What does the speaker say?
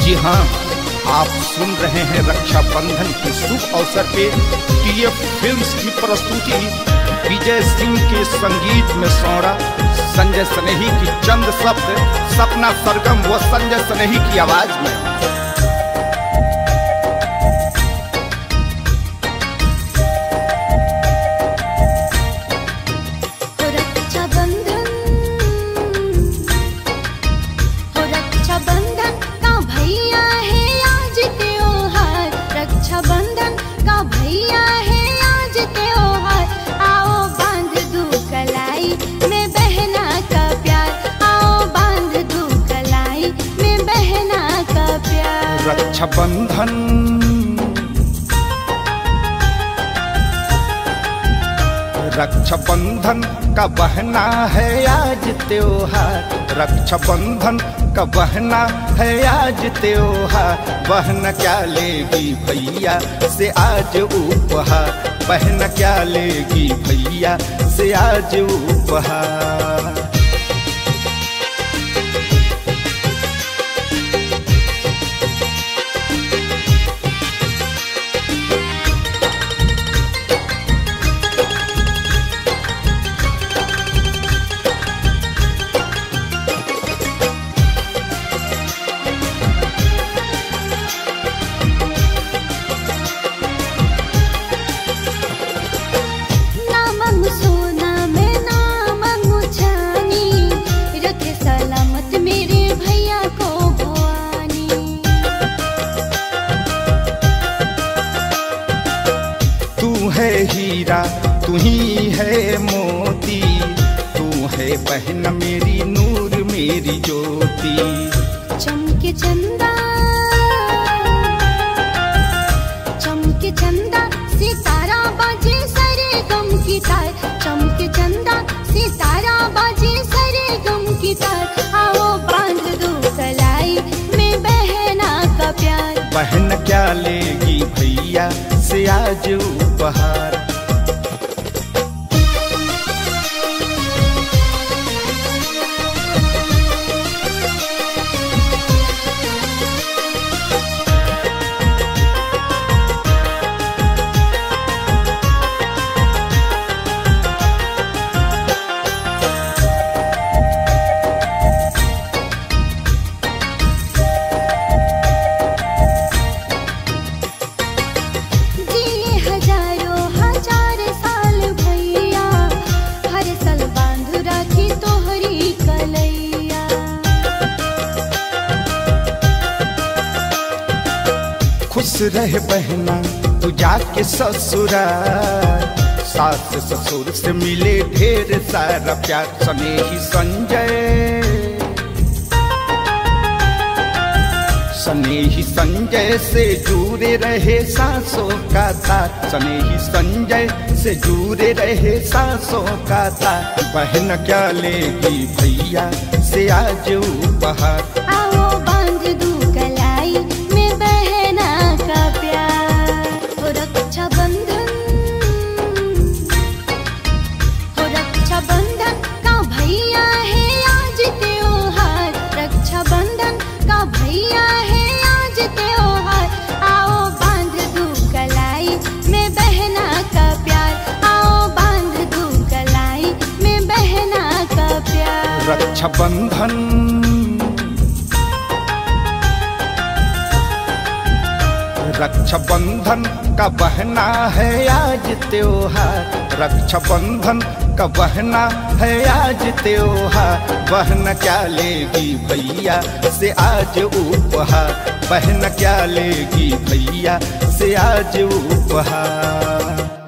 जी हाँ, आप सुन रहे हैं रक्षाबंधन के शुभ अवसर पे टीएफ फिल्म्स की प्रस्तुति। विजय सिंह के संगीत में सौरा, संजय स्नेही की चंद शब्द, सपना सरगम व संजय स्नेही की आवाज में। रक्षाबंधन रक्षाबंधन का बहना है आज त्योहार, रक्षाबंधन का बहना है आज त्योहार। बहन क्या लेगी भैया से आज उपहार, बहन क्या लेगी भैया से आज उपहार। तू है हीरा तू ही है मोती, तू है बहन मेरी नूर मेरी ज्योति। चमके चंदा सितारा बाजे सरे गम की तार, चमके चंदा सितारा बाजे सरे गम की तार। आओ बांध दो कलाई में बहना का प्यार, बहन क्या लेगी भैया से आज उपहार। खुश रहे बहना तू जाके ससुराल, सास ससुर से मिले ढेर सारा प्यार। स्नेही संजय से जुड़े रहे सांसों का तार, स्नेही संजय से जुड़े रहे सांसों का तार। बहन क्या लेगी भैया से आज उपहार। आओ बांध दूं कलाई में बहना का प्यार। हो रक्षाबंधन का भैया है आज त्योहार, रक्षाबंधन का भैया है आज त्योहार। आओ बांध दूं कलाई में बहना का प्यार, आओ बांध दूं कलाई में बहना का प्यार। रक्षाबंधन का बहना है आज त्योहार, रक्षाबंधन का बहना है आज त्योहार। बहन क्या लेगी भैया से आज उपहार, बहन क्या लेगी भैया से आज उपहार।